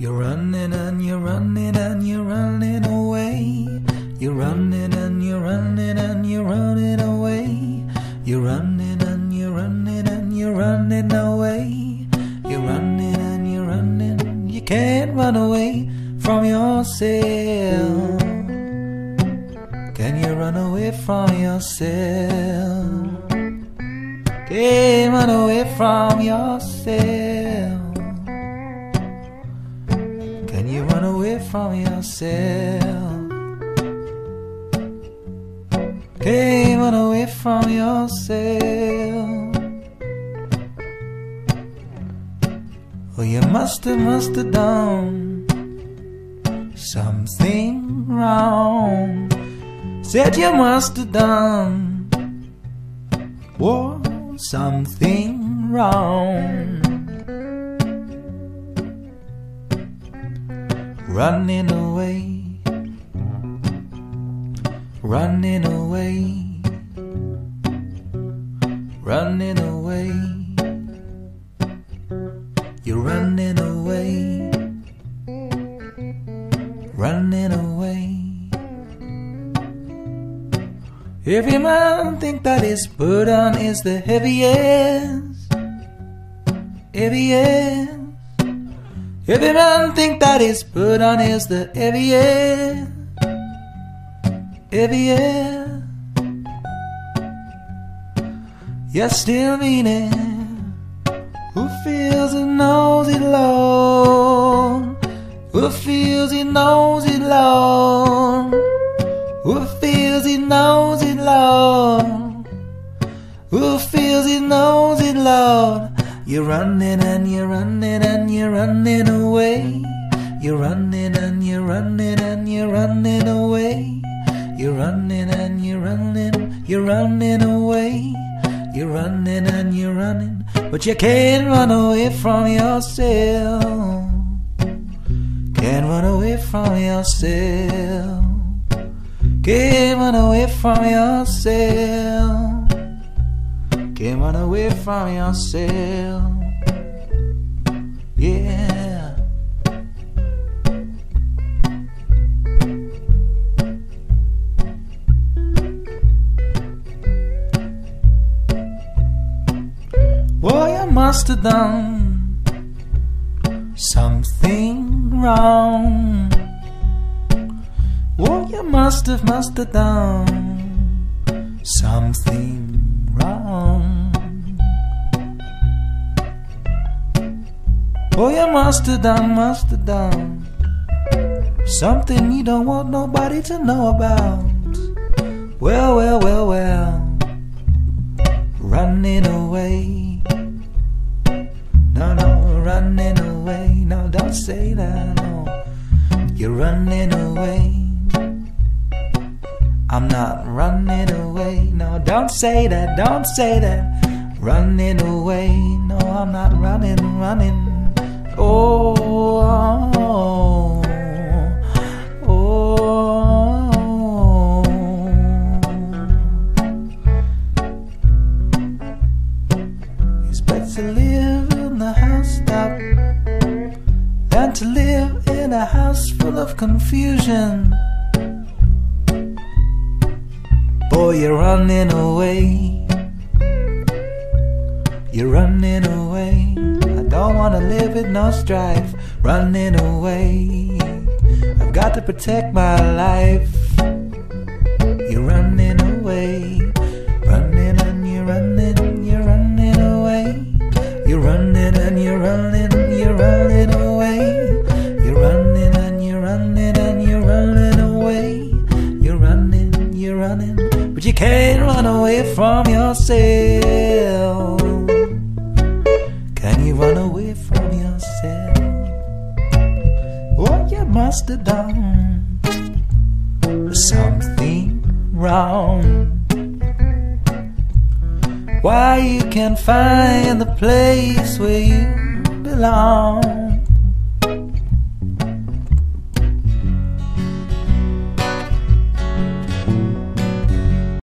You're running and you're running and you're running away. You're running and you're running and you're running away. You're running and you're running and you're running away. You're running and you're running. You can't run away from yourself. Can you run away from yourself? Can't run away from yourself. Can you run away from yourself? Can't run away from yourself. Oh, you must have done something wrong. Said you must have done, whoa, something wrong. Running away, running away, running away. You're running away, running away. Every man think that his burden is the heaviest, heaviest. Every man think that his burden is the heaviest, heaviest. You still mean it. Who feels it knows it, Lord? Who feels it knows it, Lord? Who feels it knows it, Lord? Who feels it knows it, Lord? You're running and you're running and you're running away. You're running and you're running and you're running away. You're running and you're running, you're running away. You're running and you're running, but you can't run away from yourself. Can't run away from yourself. Can't run away from yourself. Can't run away from yourself. Yeah. Well, you must have done something wrong. Oh, you must have done something wrong. Oh, you must have done something you don't want nobody to know about. Well, well, well, well. Running away. No, no, running away. No, don't say that, no. You're running away. I'm not running away. No, don't say that, don't say that. Running away. No, I'm not running. Oh, oh, oh. It's better to live in the housetop than to live in a house full of confusion. Boy, you're running away. You're running away. I don't wanna live with no strife. Running away. I've got to protect my life. You're running away. Running and you're running, you're running away. You're running and you're running, you're running away. You're running and you're running and you're running away. You're running, but you can't run away from yourself. Can you run away from yourself? Oh, you must have done something wrong. Why you can't find the place where you belong?